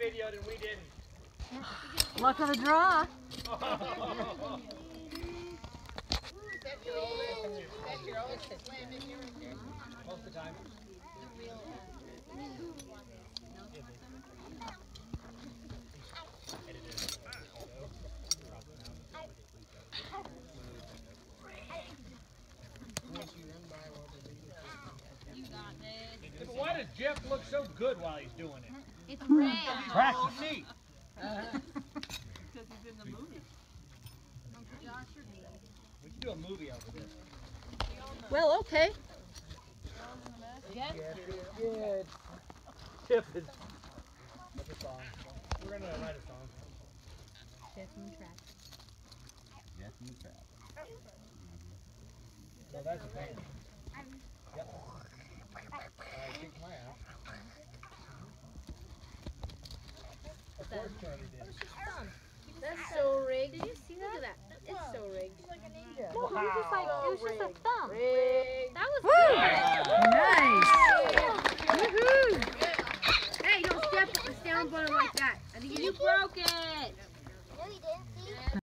videoed and we didn't. Luck of the draw. That's your oldest landing here right there. Most of the time. Why does Jeff look so good while he's doing it? It's red. Practice me. Because he's in the movie. We can do a movie over this. Well, okay. Yes. Good. Jeff is. That's a song. We're gonna write a song. Death in the Trap. Death in the Trap. No, that's a band. Yep. Kick my ass. Of course Charlie did. That's so rigged. Did you see that? Look at that. It's so rigged. No, it was just like, it was just a thumb. That was Nice. Woohoo. Hey, don't step on the bottom like that. I think you broke it.